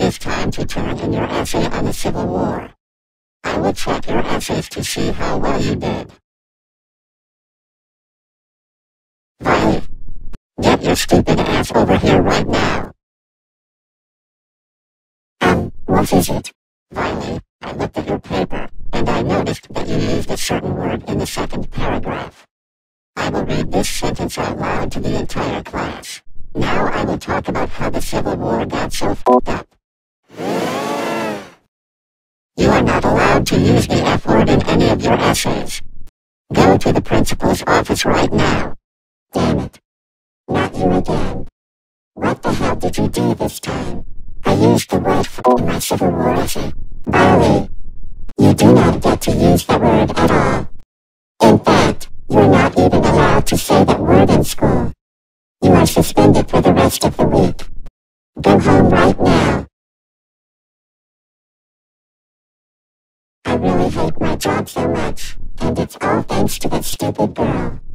is time to turn in your essay on the Civil War. I will check your essays to see how well you did. Violet, get your stupid ass over here right now. What is it? Violet, I looked at your paper, and I noticed that you used a certain word in the second paragraph. I will read this sentence out loud to the entire class. Now I will talk about how the Civil War got so f***ed up. You are not allowed to use the F word in any of your essays. Go to the principal's office right now. Damn it. Not you again. What the hell did you do this time? I used the word f*** in my Civil War essay. Violet, you do not get to use that word at all. In fact, you're not even allowed to say that word in school. You are suspended for the rest of the week. Go home right now. I really hate my job so much, and it's all thanks to that stupid girl.